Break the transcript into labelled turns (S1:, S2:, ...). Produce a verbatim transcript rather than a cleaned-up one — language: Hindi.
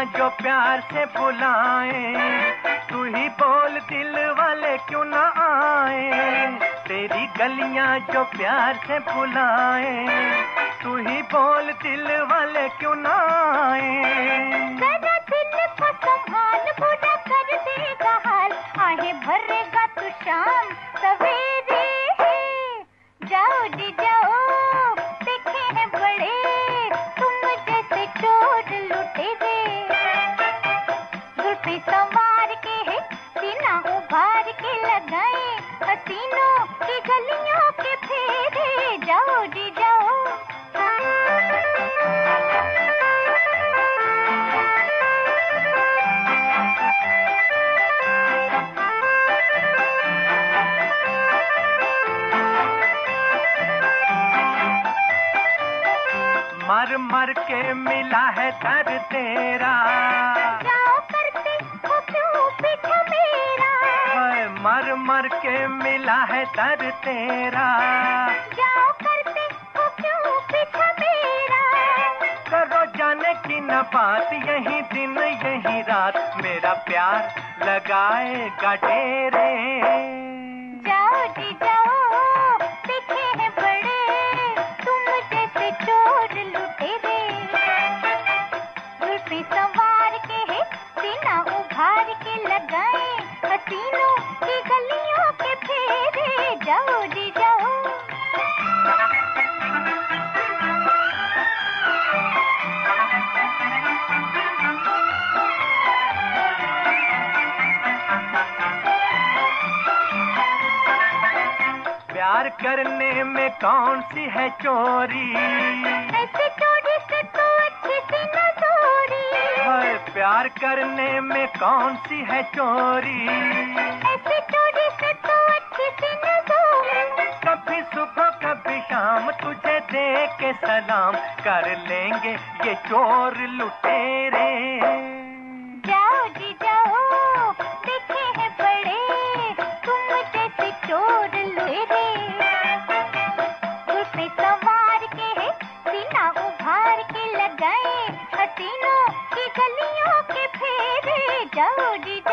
S1: जो प्यार से बुलाए, तू ही बोल दिल वाले क्यों ना आए। तेरी गलियां जो प्यार से बुलाए, तू ही बोल दिल वाले क्यों ना आए।
S2: जरा दिल को संभाल, बुरा कर देगा हाल, आहे भरेगा तू शाम सवेरे। जाओ जी जाओ, देखे हैं बड़े तुम जैसे चोर लुटेरे। जुल्फी संवार के है, सीना उभार के लगाए, हसीनों की गलियों के फेरे। जाओ जी जाओ।
S1: मर मर के मिला है दर तेरा,
S2: जाओ करते हो क्यों पीछा मेरा।
S1: मर मर के मिला है दर तेरा,
S2: जाओ करते हो क्यों पीछा मेरा।
S1: करो जाने की न बात, यही दिन यही रात मेरा प्यार लगाएगा डेरे।
S2: जाओ जी जाओ, देखे हैं बड़े तुम जैसे चोर लुटेरे। जुल्फी संवार के है, सीना उभार के लगाए, हसीनों की गलियों के फेरे। जाओ जी जाओ।
S1: प्यार करने में कौन सी है चोरी,
S2: ऐसे चोरी से तो अच्छी सी न चोरी।
S1: प्यार करने में कौन सी है चोरी,
S2: ऐसे चोरी से तो अच्छी सी न चोरी।
S1: कभी सुबह कभी शाम तुझे दे के सलाम कर लेंगे ये चोर लुटेरे।
S2: जाओ जी जाओ, देखे हैं बड़े तुम जैसे चोर लुटेरे। जुल्फी संवार के है, सीना उभार के लगाए, हसीनों की गलियों के फेरे। जाओ जी